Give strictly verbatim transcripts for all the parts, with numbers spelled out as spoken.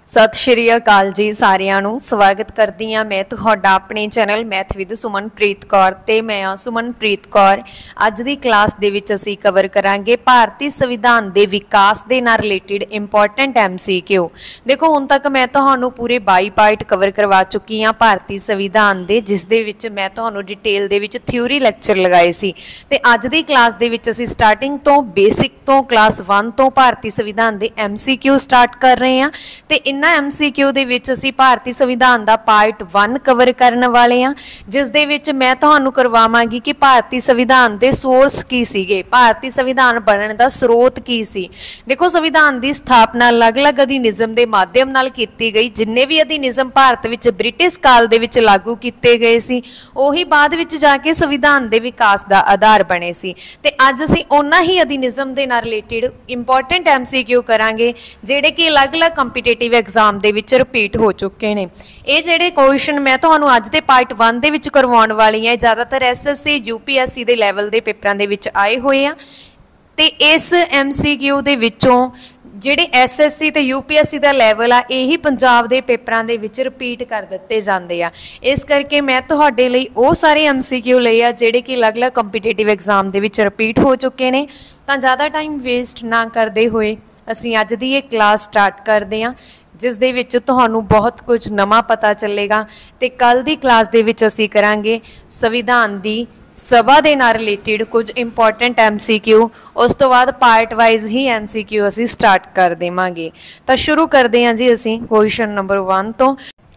सत श्री अकाल जी सारिਆਂ ਨੂੰ स्वागत करती हाँ मैं तुहाडा अपने channel math with Sumanpreet Kaur ते मैं हाँ सुमनप्रीत कौर। अज दी क्लास दे विच असीं कवर करांगे भारतीय संविधान दे विकास दे नाल related important M C Q. देखो हुण तक मैं तुहानूं पूरे बाई पार्ट कवर करवा चुकी हाँ भारतीय संविधान दे, जिस दे विच मैं तुहानूं डिटेल दे विच थ्योरी लैक्चर लगाए सी। ते अज दी क्लास दे विच असीं स्टार्टिंग तो बेसिक तो क्लास वन तो भारतीय संविधान दे एम सी क्यू स्टार्ट कर रहे हैं। ते इन्हां एम सी क्यू दे विच असीं भारतीय संविधान दा पार्ट वन कवर करन वाले हां, जिस दे विच मैं तुहानूं करवावांगी कि भारतीय संविधान दे सोर्स की सीगे, भारतीय संविधान बनन दा स्रोत की सी। देखो संविधान दी स्थापना अलग-अलग अधिनियम दे माध्यम नाल कीती गई। जिन्ने भी अधिनियम भारत विच ब्रिटिश काल दे विच लागू कीते गए सी, ओही बाद विच जाके संविधान दे विकास दा आधार बने सी। ते अज असीं उन्हां ही अधिनियम दे नाल related important M C Q करांगे जिहड़े कि अलग-अलग कंपीटेटिव एग्जाम दे विच रिपीट हो चुके हैं। ये जिहड़े क्वेश्चन मैं तुहानूं अज दे पार्ट वन दे विच करवाउण वाली हां, ज़्यादातर S S C U P S C दे लैवल दे पेपरां दे विच आए होए आ। ते इस एम सी क्यू दे विचों जिहड़े एस एस सी ते यू पी एस सी दा लैवल आ, यही पंजाब दे पेपरां दे विच रिपीट कर दित्ते जांदे आ। इस करके मैं तुहाडे लई वो सारे एम सी क्यू लए आ जिहड़े कि अलग-अलग कंपीटेटिव एग्जाम दे विच रिपीट हो चुके हैं। तां ज़्यादा टाइम वेस्ट ना करदे होए असीं अज दी ये क्लास स्टार्ट करदे हां, जिस दे विच तुहानूं बहुत कुछ नवां पता चलेगा। ते कल दी क्लास दे विच असीं करांगे संविधान दी सभा दे नाल रिलेटेड कुछ इंपॉर्टेंट एम सी क्यू। उस तो बाद पार्ट वाइज ही एम सी क्यू असीं स्टार्ट कर देवांगे। तो शुरू करते हैं जी असीं क्वेश्चन नंबर वन तो।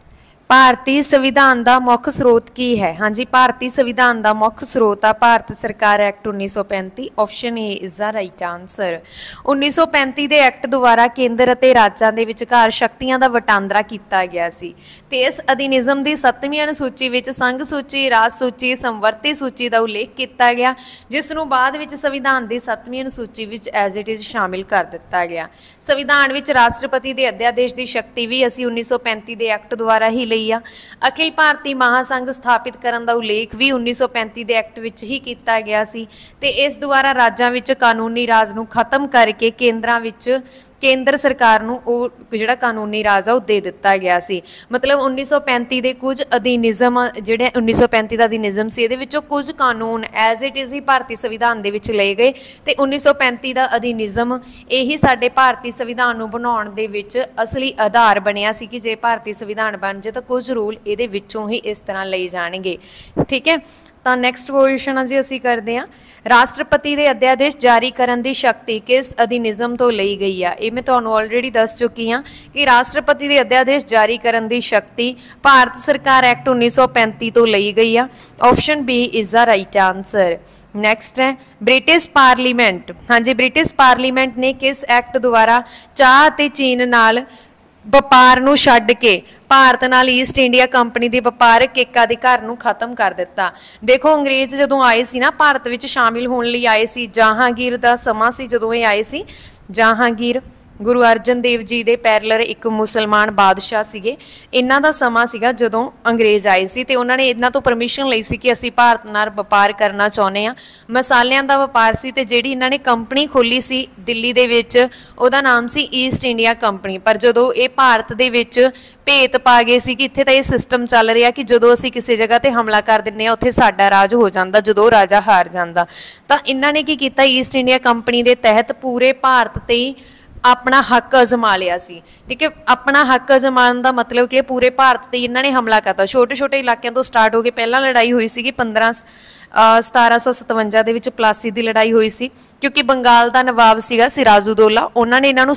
भारतीय संविधान का मुख स्रोत की है? हाँ जी, भारतीय संविधान का मुख स्रोत आ भारत सरकार एक्ट उन्नीस सौ पैंती। Option A is the right answer. उन्नीस सौ पैंती के एक्ट द्वारा केंद्र और राज्यों के विचकार शक्तियां का वटांदरा किया गया सी। ते इस अधिनियम की सत्तवीं अनुसूची विच संघ सूची, राज सूची, समवर्ती सूची का उल्लेख किया गया, जिसनों बाद विच संविधान की सत्तवीं अनुसूची विच एज इट इज शामिल कर दिता गया। संविधान विच राष्ट्रपति के अध्यादेश की शक्ति भी असीं उन्नीस सौ पैंती के एक्ट द्वारा ही लई। अखिल भारतीय महासंघ स्थापित करने का उल्लेख भी उन्नीस सौ पैंती के एक्ट विच ही किया गया सी। ते इस द्वारा राज्यों विच कानूनी राज नूं खत्म करके केंद्रां विच केंद्र सरकार नूं ओ जिहड़ा कानूनी राज आ दे दिता गया सी। मतलब उन्नीस सौ पैंती के कुछ अधिनियम जिहड़े उन्नीस सौ पैंती का अधिनियम से इहदे विचों कुछ कानून एज इट इज ही भारतीय संविधान दे विच लए गए। ते उन्नीस सौ पैंती का अधिनियम यही साडे भारतीय संविधान नूं बनाउण दे विच असली आधार बनिया सी कि जे भारतीय संविधान बन जाए तो कुछ रूल इहदे विचों ही इस तरह लए जाणगे। ठीक है, तो नैक्सट क्वेश्चन जी असीं करते हैं, राष्ट्रपति के अध्यादेश जारी करने की शक्ति किस अधिनियम तो ली गई है? ये मैं तुहानूं ऑलरेडी दस चुकी हाँ कि राष्ट्रपति के अध्यादेश जारी करने की शक्ति भारत सरकार एक्ट उन्नीस सौ पैंती तो ली गई है। Option B is the right answer. Next है ब्रिटिश पार्लीमेंट। हाँ जी, ब्रिटिश पार्लीमेंट ने किस एक्ट द्वारा चाह ते चीन नाल ਵਪਾਰ ਨੂੰ ਛੱਡ ਕੇ ਭਾਰਤ ਨਾਲ ਈਸਟ ਇੰਡੀਆ ਕੰਪਨੀ ਦੇ ਵਪਾਰਕ ਏਕਾਧਿਕਾਰ ਨੂੰ ਖਤਮ ਕਰ ਦਿੱਤਾ। ਦੇਖੋ ਅੰਗਰੇਜ਼ ਜਦੋਂ ਆਏ ਸੀ ਨਾ ਭਾਰਤ ਵਿੱਚ ਸ਼ਾਮਿਲ ਹੋਣ ਲਈ ਆਏ ਸੀ, ਜਹਾਂਗੀਰ ਦਾ ਸਮਾਂ ਸੀ ਜਦੋਂ ਇਹ ਆਏ ਸੀ। ਜਹਾਂਗੀਰ गुरु अर्जन देव जी के पैरलर एक मुसलमान बादशाह सीगे। इन्हां दा समा सीगा जदों अंग्रेज़ आए सी ते उन्होंने इन्हां तो परमिशन लई सी कि असीं भारत नाल वपार करना चाहुंदे आ। मसालियां दा वपार सी ते जिहड़ी इन्हां ने कंपनी खोली सी दिल्ली दे विच उहदा नाम सी ईस्ट इंडिया कंपनी। पर जदों ये भारत दे विच भेत पा गए सी कि इत्थे तां ये सिस्टम चल रहा कि जदों असीं किसी जगह ते हमला कर दिंदे आ उत्थे साडा राज हो जांदा, जदों राजा हार जांदा। तां इन्हां ने की कीता, ईस्ट इंडिया कंपनी दे तहत पूरे भारत ते अपना हक अजमा लिया सी। ठीक है, अपना हक अजमान का मतलब कि पूरे भारत पर इन्होंने हमला करता। छोटे छोटे इलाकों तो स्टार्ट हो गए। पहला लड़ाई हुई सी पंद्रह सतारा सौ सतवंजा के प्लासी की लड़ाई हुई सी, क्योंकि बंगाल का नवाब सीगा सिराजुद्दौला। उन्होंने इन्हों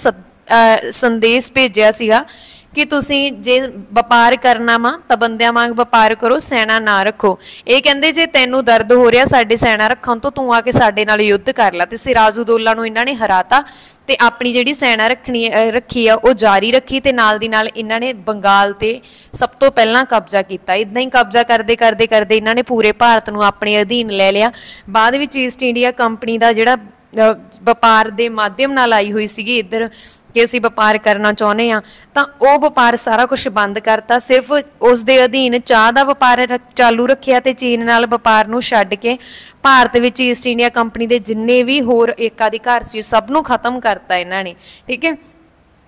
संदेश भेजा सीगा कि तुसीं जे वपार करना वा तो बंदियां वांग वपार करो, सैना ना रखो। ये कहंदे जे तैनूं दर्द हो रहा साडे सैना रखण तो तूं आके साडे नाल युद्ध कर ला। ते सिराजुद्दौला नूं इन्हां ने हराता ते अपनी जिहड़ी सैना रखनी रखी आ वो जारी रखी ते नाल दी नाल इन्हां ने बंगाल ते सब तो पहलां कब्जा किया। इदां ही कब्जा करदे करदे करदे इन्हां ने पूरे भारत नूं अपने अधीन लै लिया। बाद विच ईस्ट इंडिया कंपनी का जिहड़ा वपार के माध्यम नाल आई हुई सीगी इधर कि असीं वपार करना चाहुंदे आ, तां ओह वपार सारा कुछ बंद करता। सिर्फ उस दे अधीन चाह का वपार चालू रखिया ते चीन नाल वपार नूं छड्ड के भारत विच ईस्ट इंडिया कंपनी के जिन्ने भी होर एकाधिकार सी सब नूं खत्म करता इन्हां ने। ठीक है,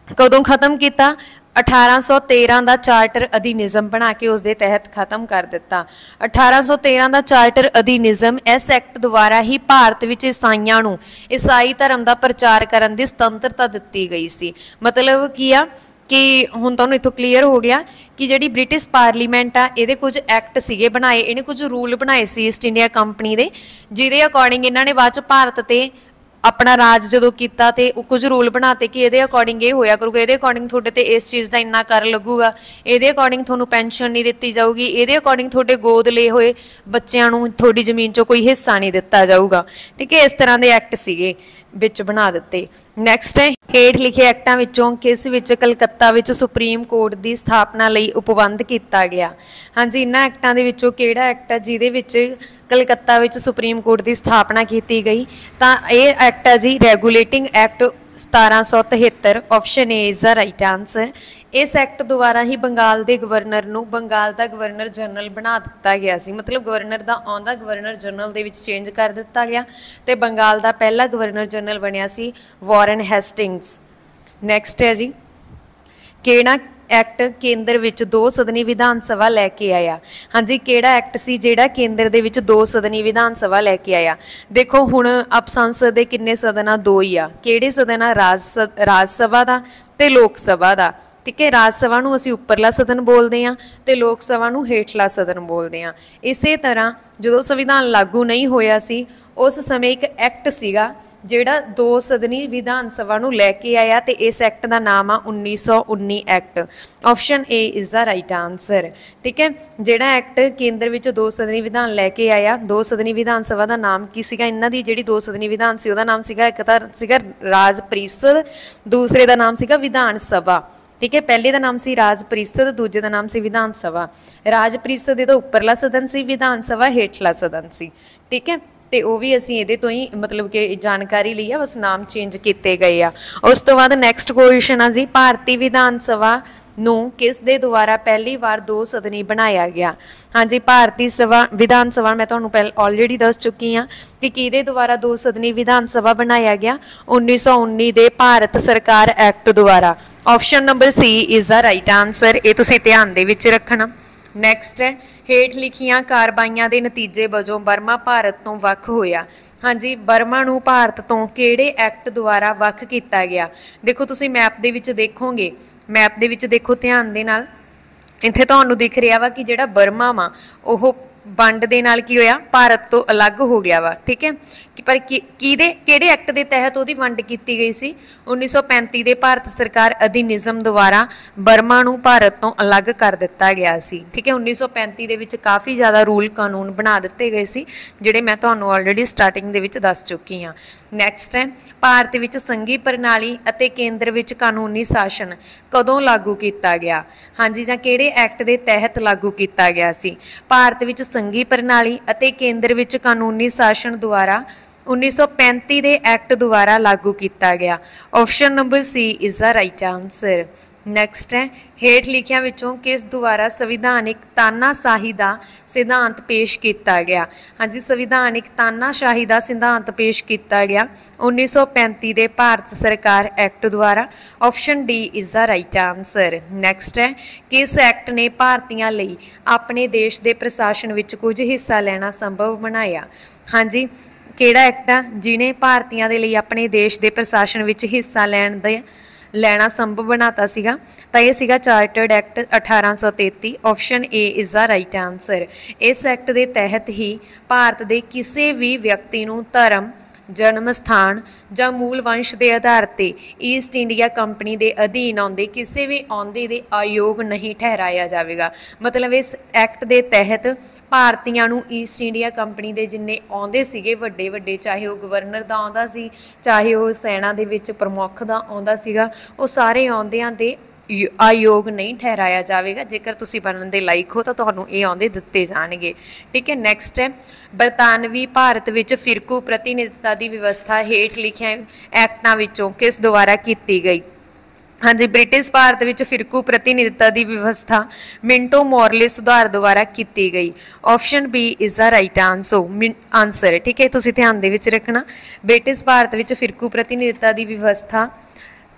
कदों खत्म किया? अठारह सौ तेरह का चार्टर अधिनियम बना के उसके तहत खत्म कर दिता। अठारह सौ तेरह का चार्टर अधिनियम इस एक्ट द्वारा ही भारत में ईसाइयों को ईसाई धर्म का प्रचार करने की सुतंत्रता दी गई सी। मतलब की आ कि हुण तुहानूं इत्थों क्लीयर हो गया कि जिहड़ी ब्रिटिश पार्लीमेंट आ इहदे कुछ एक्ट सीगे बनाए, इहने कुछ रूल बनाए सी ईस्ट इंडिया कंपनी दे, जिहदे अकॉर्डिंग इन्हां ने बाद च भारत ते अपना राज जो किया तो कुछ रूल बनाते कि ये अकॉर्डिंग ये होया करूगा, ये अकॉर्डिंग थोड़े तो इस चीज़ का इन्ना कर लगूगा, ये अकॉर्डिंग थोनों पेनशन नहीं दी जाऊगी, ये अकॉर्डिंग थोड़े गोद ले हुए बच्चों को थोड़ी जमीन चो कोई हिस्सा नहीं दिता जाऊगा। ठीक है, इस तरह के एक्ट सीगे विच बना दिते। नैक्सट है हेठ लिखे एक्टां विचों किस विच कलकत्ता विच सुप्रीम कोर्ट की स्थापना लई उपबंध किया गया? हाँ जी, इन्हां एक्टां दे विचों किहड़ा एक्ट है जिहदे विच कलकत्ता विच सुप्रीम कोर्ट की स्थापना की गई? तो यह एक्ट है जी रेगूलेटिंग एक्ट सतारह सौ तिहत्तर। Option A is the right answer. इस एक्ट द्वारा ही बंगाल के गवर्नर नूं बंगाल का गवर्नर जनरल बना दिता गया सी। मतलब गवर्नर का आउंदा गवर्नर जनरल दे विच चेंज कर दिता गया तो बंगाल का पहला गवर्नर जनरल बनिया सी वॉरन हेस्टिंग्स। नैक्सट है जी किहड़ा एक्ट केंद्र विच दो सदनी विधान सभा लैके आया? हाँ जी, किहड़ा एक्ट सी जिहड़ा केंद्र दे विच दो सदनी विधान सभा लैके आया? देखो हुण आप संसद दे किन्ने सदन आ? दो ही आ। किहड़े सदन आ? राज राज सभा दा ते लोक सभा दा। ठीक है, राज सभा नूं असीं उपरला सदन बोलते हैं तो लोक सभा नूं हेठला सदन बोलते हैं। इसे तरह जो संविधान लागू नहीं होया सी उस समय एक एक्ट सीगा जिहड़ा दो सदनी विधान सभा नूं लैके आया तो इस एक्ट का नाम आ उन्नीस सौ उन्नी act. Option A is the right answer. ठीक है, जिहड़ा एक्ट केंद्र विच दो सदनी विधान लैके आया, दो सदनी विधान सभा का नाम की सीगा? इन्हां दी जिहड़ी दो सदनी विधान सी उहदा नाम सीगा एक तां सीगा राज परिषद, दूसरे का नाम सीगा विधान सभा। ठीक है, पहले का नाम सी राज परिषद, दूजे का नाम सी विधान सभा। राज परिषद इहदा उपरला सदन सी, विधान सभा हेठला सदन सी। ठीक है, तो वह भी असीं इहदे तो ही मतलब कि जानकारी ली है, बस नाम चेंज किए गए आ। उस तो बाद नैक्सट क्वेश्चन आ जी भारतीय विधान सभा नूं किस दे द्वारा पहली बार दो सदनी बनाया गया? हाँ जी, भारतीय सभा विधान सभा मैं तुहानूं पहले ऑलरेडी दस चुकी हाँ कि किहदे द्वारा दो सदनी विधान सभा बनाया गया? उन्नीस सौ उन्नी दे भारत सरकार एक्ट द्वारा। Option number C is the right answer. ये तुसीं ध्यान दे विच रखना। नैक्सट है हेठ लिखियां कार्रवाइयां के नतीजे वजों बर्मा भारत तो वख होया? हाँ जी, बर्मा नूं भारत तो किहड़े एक्ट द्वारा वख किया गया? देखो तुसीं मैप दे विच देखोगे, मैप दे विच देखो ध्यान दे नाल, इत्थे तुहानूं दिख रहा वा कि जिहड़ा बर्मा वा ओह वंड दे नाल की होया भारत तो अलग हो गया वा। ठीक है, कि पर किहदे किहड़े एक्ट के तहत उहदी वंड की गई सी? उन्नीस सौ पैंती के भारत सरकार अधिनियम द्वारा बर्मा नूं भारत तो अलग कर दिता गया सी। ठीक है, उन्नीस सौ पैंती दे विच काफ़ी ज़्यादा रूल कानून बना दिते गए सी जिहड़े मैं तुहानूं ऑलरेडी स्टार्टिंग दे विच दस चुकी हाँ। नैक्सट है भारत विच संघी प्रणाली अते केंद्र विच कानूनी शासन कदों लागू किया गया? हाँ जी, जां किहड़े एक्ट के तहत लागू किया गया सी? भारत विच संघी प्रणाली अते केंद्र विच कानूनी शासन द्वारा उन्नीस सौ पैंती के एक्ट द्वारा लागू किया गया। Option number C is the right answer. Next है हेठ लिखियां विचों किस द्वारा संविधानिक तानाशाही का सिद्धांत पेश किया गया? हाँ जी, संविधानिक तानाशाही का सिद्धांत पेश किया गया उन्नीस सौ पैंती के भारत सरकार एक्ट द्वारा। Option D is the right answer. Next है किस एक्ट ने भारतीयों लई अपने देश के प्रशासन विच कुछ हिस्सा लेना संभव बनाया? हाँ जी, किहड़ा एक्ट आ जिन्हें भारतीयों के लिए अपने देश के प्रशासन विच हिस्सा लैण दे ਲੈਣਾ ਸੰਭਵ ਬਣਾਤਾ ਸੀਗਾ? ਤਾਂ ਇਹ ਸੀਗਾ ਚਾਰਟਰਡ ਐਕਟ अठारह सौ तैंतीस। Option A is the right answer. इस एक्ट के तहत ही भारत के किसी भी व्यक्ति नूं धर्म, जन्म स्थान ਜਾਂ मूल वंश के आधार पर ईस्ट इंडिया कंपनी के अधीन आउंदे किसी भी आउंदे दे अयोग नहीं ठहराया जाएगा। मतलब इस एक्ट के तहत भारतीयों नूं ईस्ट इंडिया कंपनी के जिन्ने आउंदे सीगे वड्डे वड्डे, चाहे वह गवर्नर का आउंदा सी, चाहे वह सैना दे विच प्रमुख का आउंदा सीगा, वो सारे आउंदियां दे अयोग नहीं ठहराया जाएगा। जेकर तुसीं बनने के लायक हो तो तुहानूं ये आउंदे दिते जाणगे। ठीक है, नैक्सट है बरतानवी भारत विच फिरकू प्रतिनिधिता की व्यवस्था हेठ लिखे एक्टां विचों किस द्वारा की गई? हाँ जी, ब्रिटिश भारत विच फिरकू प्रतिनिधिता की व्यवस्था मिंटो मॉर्ले सुधार द्वारा की गई। Option B is the right answer answer ठीक है, तुसीं ध्यान दे विच रखना। ब्रिटिश भारत विच फिरकू प्रतिनिधिता की व्यवस्था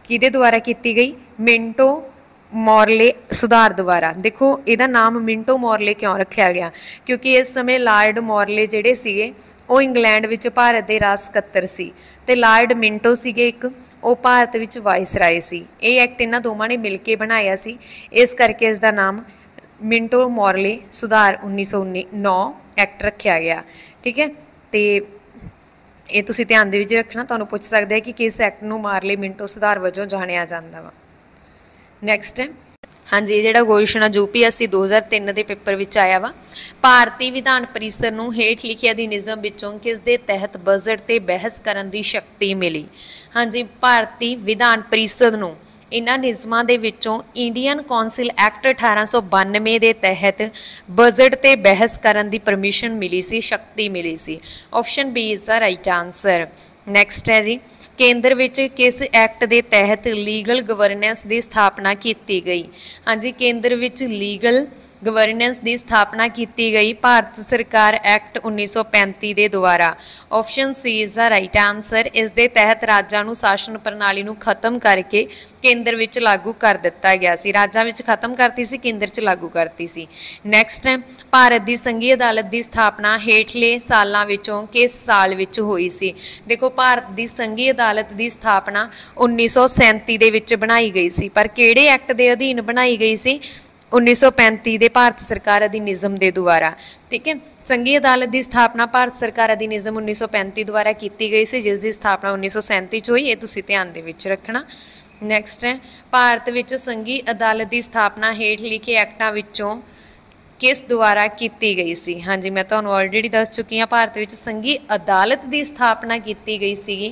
किहदे द्वारा की गई? मिंटो मॉरले सुधार द्वारा। देखो इहदा नाम मिंटो मॉरले क्यों रखा गया? क्योंकि इस समय लॉर्ड मॉरले जिहड़े सीगे वो इंग्लैंड विच भारत के राज सकत्तर सी ते लॉर्ड मिंटो सीगे एक वो भारत विच वाइसराय सी। ये एक्ट इन्हां दोवां ने मिल के बनाया सी, इस करके इसका नाम मिंटो मॉरले सुधार उन्नीस सौ उन्नी नौ एक्ट रखा गया। ठीक है, तो ये तुसीं ध्यान दे विच रखना, तुहानूं पुछ सकदे हैं कि किस एक्ट नूं मॉरले मिंटो सुधार वजों जाणिया जांदा वा। नैक्सट है हाँ जी, जो क्वेश्चन है यूपीएससी दो हज़ार तीन के पेपर में आया वा। भारतीय विधान परिषद नूं हेठ लिखे अधिनियम विचों किस दे तहत बजट ते बहस करन दी शक्ति मिली? हाँ जी, भारतीय विधान परिषद नूं इन्हां नियमां दे विचों इंडियन कौंसिल एक्ट अठारह सौ बानवे के तहत बजट ते बहस करन दी परमिशन मिली सी, शक्ति मिली सी। Option B is the right answer. Next है जी, केंद्र विच किस एक्ट के तहत लीगल गवर्नेंस की स्थापना की गई? हाँ जी, केंद्र विच लीगल गवर्नेंस की स्थापना की गई भारत सरकार एक्ट उन्नीस सौ पैंती के द्वारा। Option C is the right answer. इस दे तहत राज्यां नूं शासन प्रणाली नूं खत्म करके केंद्र विच लागू कर दिता गया सी। राज्यां विच खत्म करती सी, केंद्र च लागू करती सी। नैक्सट है, भारत की संघी अदालत की स्थापना हेठले सालों विचों किस साल विच हुई सी? देखो भारत की संघी अदालत की स्थापना उन्नीस सौ सैंती दे विच बनाई गई सी, पर किहड़े एक्ट के अधीन बनाई गई सी? उन्नीस सौ पैंती के भारत सरकार अधिनियम के द्वारा। ठीक है, संघी अदालत की स्थापना भारत सरकार अधिनियम उन्नीस सौ पैंती द्वारा की गई सी, जिसकी स्थापना उन्नीस सौ सैंती च हुई। ये तुसीं ध्यान दे विच रखना। नैक्सट है, भारत विच संघी अदालत की स्थापना हेठ लिखे एक्टां विचों किस द्वारा की गई सी? हाँ जी, मैं तुहानूं ऑलरेडी दस चुकी हाँ, भारत विच संघी अदालत की स्थापना की गई सी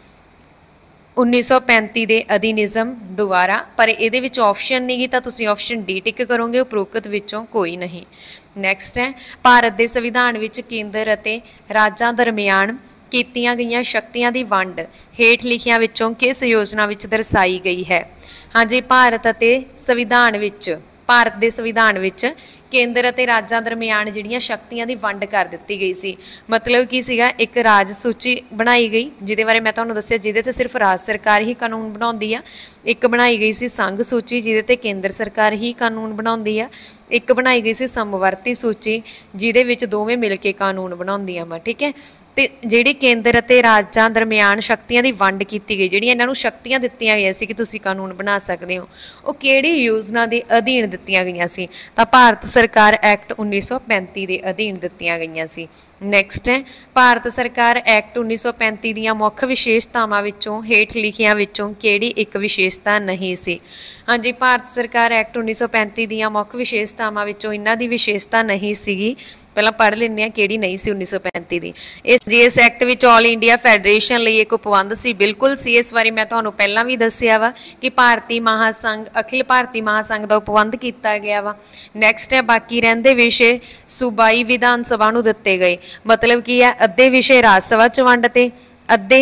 उन्नीस सौ पैंती के अधिनियम द्वारा, पर ये ऑप्शन नहीं गी, तो तुसीं ऑप्शन डी टिक करोगे, उपरोक्त विचों कोई नहीं। नैक्सट है, भारत के संविधान विच केंद्र अते राज्यां दरमियान कीतियां गईयां शक्तियां की वंड हेठ लिखियां विचों किस योजना विच दर्शाई गई है? हाँ जी, भारत अते संविधान विच भारत के संविधान विच केंद्र अते राज्यां दरमियान जिहड़ियां शक्तियां की वंड कर दित्ती गई सी। मतलब की सीगा एक राज सूची बनाई गई, जिहदे बारे मैं तुहानूं दस्सिया जिहदे ते सिर्फ राज सरकार ही कानून बनाउंदी आ। एक बनाई गई सी संघ सूची, जिहदे ते केंद्र सरकार ही कानून बनाउंदी आ। एक बनाई गई सी समवर्ती सूची, जिहदे विच दोवें मिल के कानून बनाउंदियां वा। ठीक है, तो जिहड़ी केंद्र अते राज्यां दरमियान शक्तियां की वंड की गई, जिहड़ियां इन्हां नूं शक्तियां दित्तियां गईयां सी कि तुसीं कानून बना सकदे हो, वो किहड़ी योजना के अधीन दित्तियां गईयां सी? तां भारत सरकार एक्ट उन्नीस सौ पैंती के अधीन दित्तियां गईयां सी। नैक्सट है, भारत सरकार एक्ट उन्नीस सौ पैंती दीयां मुख्य विशेषतावां विचों हेठ लिखियां विचों किहड़ी एक विशेषता नहीं सी? हाँ जी, भारत सरकार एक्ट उन्नीस सौ पैंती दीयां मुख्य विशेषतावां विचों इन्हां दी विशेषता नहीं सीगी। पहला पढ़ लेने किहड़ी नहीं सी उन्नीस सौ पैंती दी। इस जी इस एक्ट विच ऑल इंडिया फैडरेशन लई एक उपबंध सी, बिल्कुल सी। इस बारे मैं तुहानूं पहलां भी दस्सिया वा कि भारतीय महासंघ अखिल भारतीय महासंघ का उपबंध किया गया वा। नैक्सट है, बाकी रहिंदे विषय सूबाई विधान सभा नूं दित्ते गए। मतलब की है, अद्धे विषय राज सभा च वंडते, अद्धे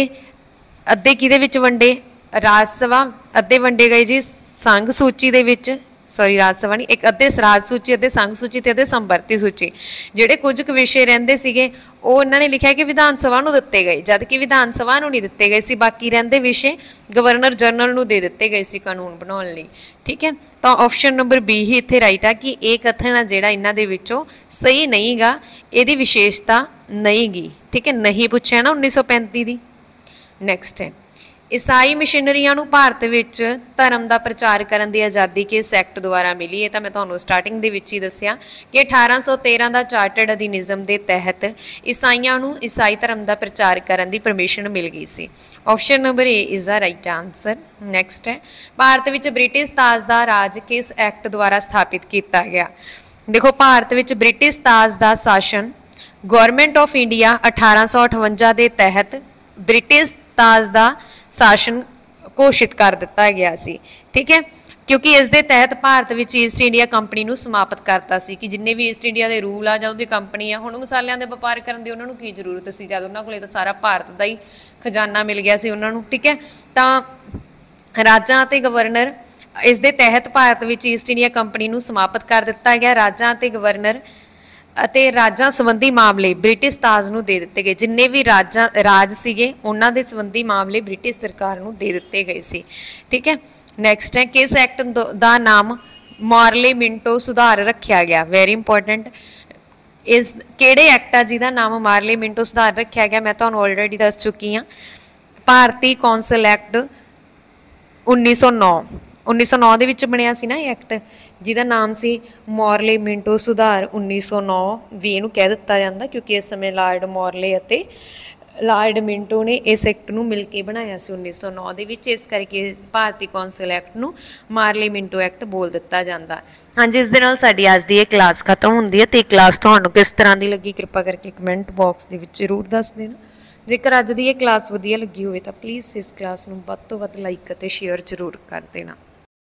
अद्धे किहदे विच वंडे? राज सभा, अद्धे वंडे गए जी संघ सूची दे विच, सॉरी राज सभा नहीं, एक अद्धे राज सूची, अद्धे संघ सूची ते अद्धे समवर्ती सूची। जिहड़े कुछ क विषय रहिंदे सीगे ਉਹ ਇਹਨਾਂ ਨੇ ਲਿਖਿਆ ਕਿ ਵਿਧਾਨ ਸਭਾ ਨੂੰ ਦਿੱਤੇ ਗਏ, ਜਦ ਕਿ ਵਿਧਾਨ ਸਭਾ ਨੂੰ ਨਹੀਂ ਦਿੱਤੇ ਗਏ ਸੀ। ਬਾਕੀ ਰਹਿੰਦੇ ਵਿਸ਼ੇ ਗਵਰਨਰ ਜਨਰਲ ਨੂੰ ਦੇ ਦਿੱਤੇ ਗਏ ਸੀ ਕਾਨੂੰਨ ਬਣਾਉਣ ਲਈ। ਠੀਕ ਹੈ, ਤਾਂ ਆਪਸ਼ਨ ਨੰਬਰ ਬੀ ਹੀ ਇੱਥੇ ਰਾਈਟ ਆ ਕਿ ਇਹ ਕਥਨ ਆ ਜਿਹੜਾ ਇਹਨਾਂ ਦੇ ਵਿੱਚੋਂ ਸਹੀ ਨਹੀਂ ਗਾ, ਇਹਦੀ ਵਿਸ਼ੇਸ਼ਤਾ ਨਹੀਂ ਗੀ। ਠੀਕ ਹੈ, ਨਹੀਂ ਪੁੱਛਿਆ ਨਾ उन्नीस सौ पैंती ਦੀ। ਨੈਕਸਟ ਹੈ, ईसाई मिशनरियां नूं भारत विच धर्म का प्रचार करने की आज़ादी किस एक्ट द्वारा मिली है? तो मैं तुहानूं स्टार्टिंग दे विच ही दस्सिया कि अठारह सौ तेरह का चार्टर्ड अधिनियम के तहत ईसाइयां नूं ईसाई धर्म का प्रचार करने की परमिशन मिल गई सी। Option number A is the right answer. Next है, भारत विच ब्रिटिश ताज का राज किस एक्ट द्वारा स्थापित किया गया? देखो, भारत विच ब्रिटिश ताज का शासन गौरमेंट ऑफ इंडिया अठारह सौ अठवंजा के तहत ब्रिटिश ताज का शासन घोषित कर दिता गया सी। ठीक है, क्योंकि इस दे तहत भारत विच ईस्ट इंडिया कंपनी नूं समाप्त करता सी कि जिन्ने भी ईस्ट इंडिया के रूल आ जां उहदी कंपनी आ, हुण मसालियां दे वपार करन दी उन्हां नूं की जरूरत सी जद उन्हां कोले तां सारा भारत दा ही खजाना मिल गया सी उन्हां नूं। ठीक है, तां राजां ते गवर्नर इस दे तहत भारत विच ईस्ट इंडिया कंपनी नूं समाप्त कर दिता गया। राजां ते गवर्नर ਅਤੇ ਰਾਜਾਂ ਸੰਬੰਧੀ ਮਾਮਲੇ ਬ੍ਰਿਟਿਸ਼ ਤਾਜ ਨੂੰ ਦੇ ਦਿੱਤੇ ਗਏ। ਜਿੰਨੇ ਵੀ ਰਾਜਾਂ ਰਾਜ ਸੀਗੇ ਉਹਨਾਂ ਦੇ ਸੰਬੰਧੀ ਮਾਮਲੇ ਬ੍ਰਿਟਿਸ਼ ਸਰਕਾਰ ਨੂੰ ਦੇ ਦਿੱਤੇ ਗਏ ਸੀ। ਠੀਕ ਹੈ, ਨੈਕਸਟ ਹੈ ਕਿਸ ਐਕਟ ਦਾ ਨਾਮ ਮਾਰਲੇ ਮਿੰਟੋ ਸੁਧਾਰ ਰੱਖਿਆ ਗਿਆ। Very important. ਇਸ ਕਿਹੜੇ ਐਕਟ ਆ ਜਿਹਦਾ ਨਾਮ ਮਾਰਲੇ ਮਿੰਟੋ ਸੁਧਾਰ ਰੱਖਿਆ ਗਿਆ, ਮੈਂ ਤੁਹਾਨੂੰ ਆਲਰੇਡੀ ਦੱਸ ਚੁੱਕੀ ਹਾਂ। ਭਾਰਤੀ ਕੌਂਸਲ ਐਕਟ ਉੱਨੀ ਸੌ ਨੌ ਉੱਨੀ ਸੌ ਨੌ ਦੇ ਵਿੱਚ ਬਣਿਆ ਸੀ ਨਾ ਇਹ ਐਕਟ, ਜਿਹਦਾ ਨਾਮ ਸੀ ਮੋਰਲੇ ਮਿੰਟੋ ਸੁਧਾਰ ਉੱਨੀ ਸੌ ਨੌ ਵੀ ਇਹਨੂੰ ਕਹਿ ਦਿੱਤਾ ਜਾਂਦਾ, ਕਿਉਂਕਿ ਇਸ ਸਮੇਂ ਲਾਰਡ ਮੋਰਲੇ ਅਤੇ ਲਾਰਡ ਮਿੰਟੋ ਨੇ ਇਸ ਐਕਟ ਨੂੰ ਮਿਲ ਕੇ ਬਣਾਇਆ ਸੀ ਉੱਨੀ ਸੌ ਨੌ ਦੇ ਵਿੱਚ। ਇਸ ਕਰਕੇ ਭਾਰਤੀ ਕੌਂਸਲ ਐਕਟ ਨੂੰ ਮਾਰਲੇ ਮਿੰਟੋ ਐਕਟ ਬੋਲ ਦਿੱਤਾ ਜਾਂਦਾ। ਹਾਂਜੀ, ਇਸ ਦੇ ਨਾਲ ਸਾਡੀ ਅੱਜ ਦੀ ਇਹ ਕਲਾਸ ਖਤਮ ਹੁੰਦੀ ਹੈ। ਅਤੇ ਇਹ ਕਲਾਸ ਤੁਹਾਨੂੰ ਕਿਸ ਤਰ੍ਹਾਂ ਦੀ ਲੱਗੀ ਕਿਰਪਾ ਕਰਕੇ ਕਮੈਂਟ ਬਾਕਸ ਦੇ ਵਿੱਚ ਜ਼ਰੂਰ ਦੱਸ ਦੇਣਾ। ਜੇਕਰ ਅੱਜ ਦੀ ਇਹ ਕਲਾਸ ਵਧੀਆ ਲੱਗੀ ਹੋਵੇ ਤਾਂ ਪਲੀਜ਼ ਇਸ ਕਲਾਸ ਨੂੰ ਵੱਧ ਤੋਂ ਵੱਧ ਲਾਈਕ ਅਤੇ ਸ਼ੇਅਰ ਜ਼ਰੂਰ ਕਰ ਦੇਣਾ।